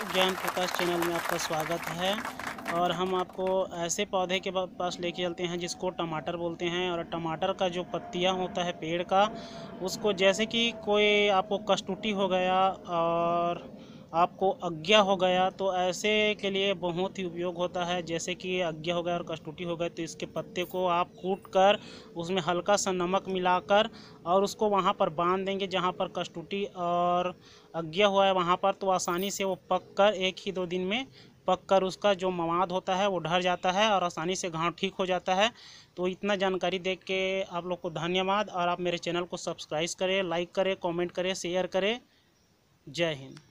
ज्ञान प्रकाश चैनल में आपका स्वागत है। और हम आपको ऐसे पौधे के पास लेके चलते हैं जिसको टमाटर बोलते हैं। और टमाटर का जो पत्तियां होता है पेड़ का, उसको जैसे कि कोई आपको कष्टुटी हो गया और आपको अज्ञा हो गया, तो ऐसे के लिए बहुत ही उपयोग होता है। जैसे कि अज्ञा हो गया और कष्टुटी हो गए तो इसके पत्ते को आप कूट कर उसमें हल्का सा नमक मिलाकर और उसको वहाँ पर बांध देंगे जहाँ पर कष्टुटी और अज्ञा हुआ है वहाँ पर, तो आसानी से वो पक कर 1 ही 2 दिन में पक कर उसका जो मवाद होता है वो ढर जाता है और आसानी से घाव ठीक हो जाता है। तो इतना जानकारी देख के आप लोग को धन्यवाद। और आप मेरे चैनल को सब्सक्राइब करें, लाइक करें, कमेंट करें, शेयर करें। जय हिंद।